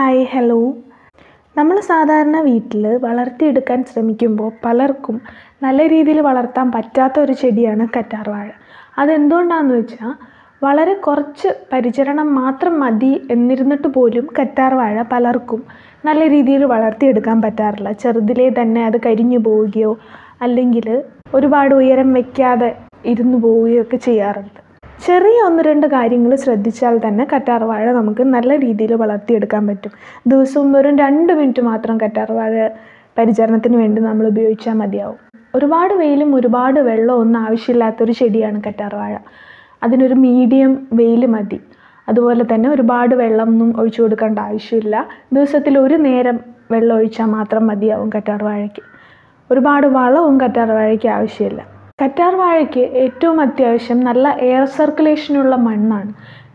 Hi hello. നമ്മൾ സാധാരണ വീട്ടിൽ വളർത്തിയെടുക്കാൻ ശ്രമിക്കുമ്പോൾ പലർക്കും നല്ല രീതിയിൽ വളർത്താൻ പറ്റാത്ത ഒരു ചെടിയാണ് കറ്റാർവാഴ. അതെന്തുകൊണ്ടാണെന്ന് വെച്ചാൽ വളരെ കുറച്ച് പരിചരണം മാത്രം മതി എന്നിരുന്നിട്ട് പോലും കറ്റാർവാഴ പലർക്കും നല്ല രീതിയിൽ വളർത്തിയെടുക്കാൻ പറ്റാറില്ല. ചെറുതിലേ തന്നെ അത് കരിഞ്ഞു പോവുകയോ അല്ലെങ്കിൽ ഒരുപാട് ഉയരം വയ്ക്കാതെ ഇരുന്നു പോവുകയോ ഒക്കെ ചെയ്യാറുണ്ട്. ചെറിയ 1-2 കാര്യങ്ങൾ ശ്രദ്ധിച്ചാൽ തന്നെ കറ്റാർവാഴ നമുക്ക് നല്ല രീതിയിൽ വളർത്തിയെടുക്കാൻ പറ്റും. ദിവസവും വെറും 2 മിനിറ്റ് മാത്രം കറ്റാർവാഴ പരിചരണത്തിന് വേണ്ടി നമ്മൾ ഉപയോഗിച്ചാൽ മതിയാവും. ഒരുപാട് വെയിലും ഒരുപാട് വെള്ളവും ഒന്നും ആവശ്യമില്ലാത്തൊരു ചെടിയാണ് കറ്റാർവാഴ. അതിനൊരു മീഡിയം വെയിൽ മതി. അതുപോലെ തന്നെ ഒരുപാട് വെള്ളമൊന്നും ഒഴിച്ചു കൊടുക്കേണ്ട ആവശ്യമില്ല. ദിവസത്തിൽ ഒരു നേരം വെള്ളം ഒഴിച്ചാൽ മാത്രം മതിയാവും കറ്റാർവാഴയ്ക്ക്. ഒരുപാട് വളവും കറ്റാർവാഴയ്ക്ക് ആവശ്യമില്ല. കറ്റാർവാഴയ്ക്ക് ഏറ്റവും അത്യാവശ്യം നല്ല എയർ സർക്കുലേഷനുള്ള മണ്ണാണ്.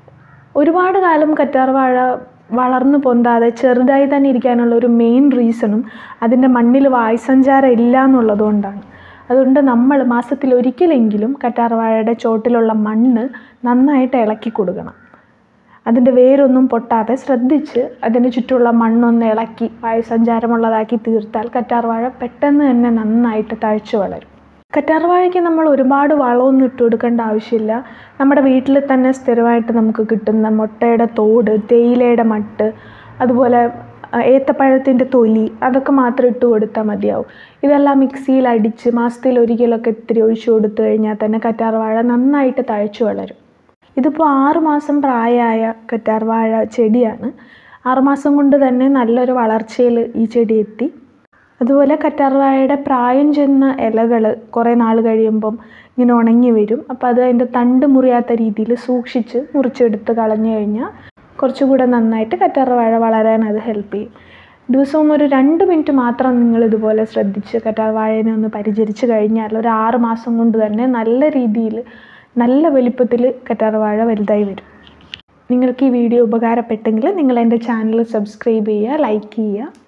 ഒരുപാട് കാലം കറ്റാർവാഴ വളർന്നു പൊന്താതെ ചെറുതായി തന്നെ ഇരിക്കാനുള്ള ഒരു മെയിൻ റീസണും അതിൻ്റെ മണ്ണിൽ വായുസഞ്ചാരം ഇല്ല എന്നുള്ളതുകൊണ്ടാണ്. അതുകൊണ്ട് നമ്മൾ മാസത്തിൽ ഒരിക്കലെങ്കിലും കറ്റാർവാഴയുടെ ചോട്ടിലുള്ള മണ്ണ് നന്നായിട്ട് ഇളക്കി കൊടുക്കണം. അതിൻ്റെ വേരൊന്നും പൊട്ടാതെ ശ്രദ്ധിച്ച് അതിന് ചുറ്റുമുള്ള മണ്ണൊന്ന് ഇളക്കി വായുസഞ്ചാരമുള്ളതാക്കി തീർത്താൽ കറ്റാർവാഴ പെട്ടെന്ന് തന്നെ നന്നായിട്ട് തഴച്ചു വളരും. കറ്റാർവാഴയ്ക്ക് നമ്മൾ ഒരുപാട് വളമൊന്നും ഇട്ട് കൊടുക്കേണ്ട ആവശ്യമില്ല. നമ്മുടെ വീട്ടിൽ തന്നെ സ്ഥിരമായിട്ട് നമുക്ക് കിട്ടുന്ന മുട്ടയുടെ തോട്, തേയിലയുടെ മട്ട്, അതുപോലെ ഏത്തപ്പഴത്തിൻ്റെ തൊലി, അതൊക്കെ മാത്രം ഇട്ട് കൊടുത്താൽ മതിയാവും. ഇതെല്ലാം മിക്സിയിൽ അടിച്ച് മാസത്തിൽ ഒരിക്കലൊക്കെ ഇത്തിരി ഒഴിച്ചു കൊടുത്തു കഴിഞ്ഞാൽ തന്നെ കറ്റാർവാഴ നന്നായിട്ട് തഴച്ചു വളരും. ഇതിപ്പോൾ 6 മാസം പ്രായമായ കറ്റാർവാഴ ചെടിയാണ്. 6 മാസം കൊണ്ട് തന്നെ നല്ലൊരു വളർച്ചയിൽ ഈ ചെടി എത്തി. അതുപോലെ കറ്റാർവാഴയുടെ പ്രായം ചെന്ന ഇലകൾ കുറേ നാൾ കഴിയുമ്പം ഇങ്ങനെ ഉണങ്ങി വരും. അപ്പോൾ അത് അതിൻ്റെ തണ്ട് മുറിയാത്ത രീതിയിൽ സൂക്ഷിച്ച് മുറിച്ചെടുത്ത് കളഞ്ഞു കഴിഞ്ഞാൽ കുറച്ചുകൂടെ നന്നായിട്ട് കറ്റാർവാഴ വളരാൻ അത് ഹെൽപ്പ് ചെയ്യും. ദിവസവും ഒരു 2 മിനിറ്റ് മാത്രം നിങ്ങൾ ഇതുപോലെ ശ്രദ്ധിച്ച് കറ്റാർവാഴേനെ ഒന്ന് പരിചരിച്ച് കഴിഞ്ഞാൽ ഒരു 6 മാസം കൊണ്ട് തന്നെ നല്ല രീതിയിൽ നല്ല വലിപ്പത്തിൽ കറ്റാർവാഴ വലുതായി വരും. നിങ്ങൾക്ക് ഈ വീഡിയോ ഉപകാരപ്പെട്ടെങ്കിൽ നിങ്ങൾ എൻ്റെ ചാനൽ സബ്സ്ക്രൈബ് ചെയ്യുക, ലൈക്ക് ചെയ്യുക.